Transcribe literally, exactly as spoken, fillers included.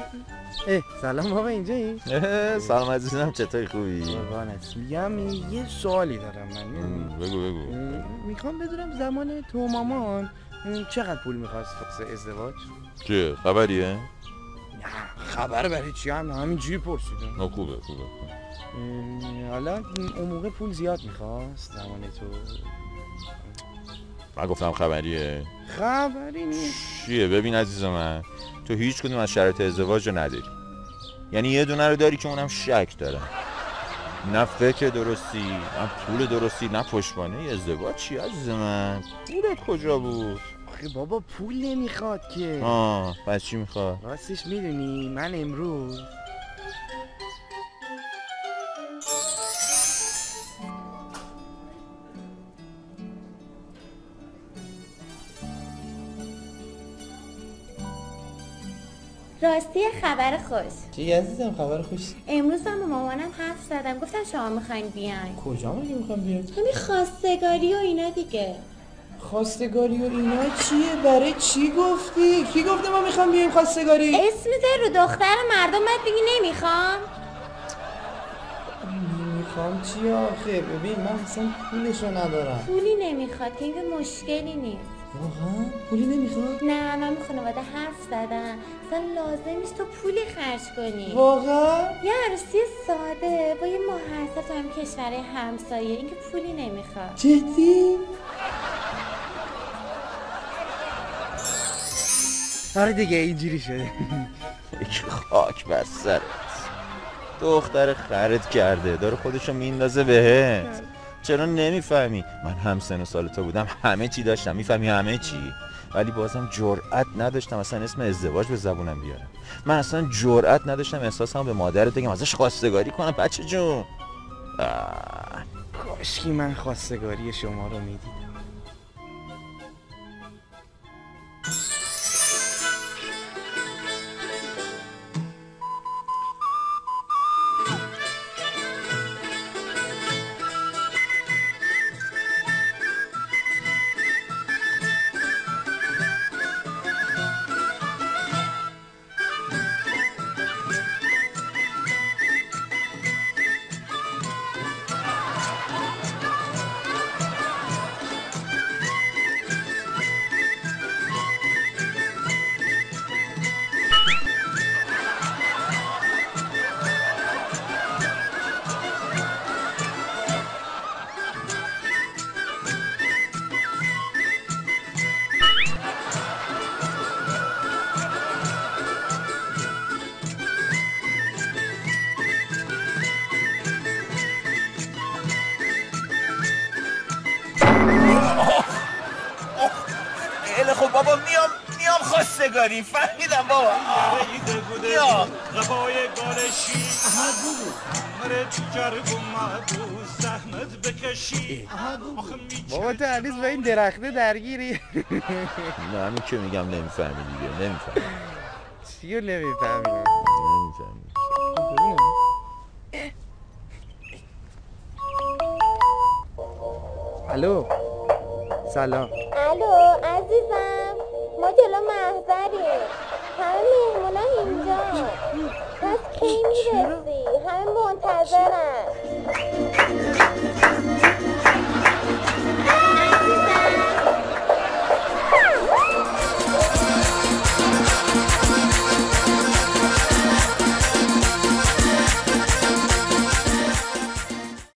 اه سلام بابا اینجایی؟ سلام عزیزم، چطوری خوبی؟ قربانت. میگم یه سوالی دارم من. بگو بگو. میخوام بدونم زمان تو مامان چقدر پول میخواست واسه ازدواج؟ چیه؟ خبریه؟ نه خبر برای چی هم همینجوری پرسیدم. نه خوبه خوبه. حالا اون موقع پول زیاد میخواست زمان تو؟ من گفتم خبریه؟ خبری نیست. چیه؟ ببین عزیز من، تو هیچ کدوم از شرایط ازدواج رو نداری. یعنی یه دونه رو داری که اونم شک داره. نه فکر درستی، نه پول درستی، نه پشتوانه ازدواج. چی عزیز من؟ پولت کجا بود؟ آخه بابا پول نمیخواد که. آه پس چی میخواد؟ راستش میدونی من امروز راستی خبر خوش. چی عزیزم خبر خوش؟ امروز من با مامانم حرف زدم، گفتن شما میخواین بیاین. کجا مگه میخوام بیاد؟ همین خواستگاری و اینا دیگه. خواستگاری و اینا چیه؟ برای چی گفتی؟ کی گفته ما میخوام بیایم خواستگاری؟ اسم ده رو دختر مردم باید بگی نمیخوام. نمیخوام چی آخه؟ ببین من اصلا پولشو ندارم. پولی نمیخواد که این مشکلی نیست. واقعا؟ پولی نمیخواد؟ نه من با خانواده حرف زدم، اصلا لازم نیست تو پولی خرج کنی. واقعا؟ یه عروسی ساده با یه محرسه تو هم کشورهای همسایه، این که پولی نمیخواد. جدی؟ آره دیگه اینجوری شده. یک خاک بر سرت. دختر خرت کرده، داره خودشو میندازه بهت. چرا نمیفهمی؟ من هم سن و سال تو بودم همه چی داشتم، میفهمی همه چی، ولی بازم جرئت نداشتم اصلا اسم ازدواج به زبونم بیارم. من اصلا جرئت نداشتم احساسمو به مادرت بگم ازش خواستگاری کنم. بچه جون کاشکی من خواستگاری شما رو میدیدم. خب بابا میام میام خواستگاری. فهمیدم بابا. میام قبای گالشی مرد جرگ اومدو زحمت بکشی. بابا تو هنوز با این درخته درگیری؟ نه همین که میگم نمیفهمی دیگه. نمیفهمی چی رو نمیفهمی؟ نمیفهمی الو سلام. الو عزیزم، ما جلو محضریم، همه مهمونا اینجا. پس کی میرسی؟ همه منتظرن.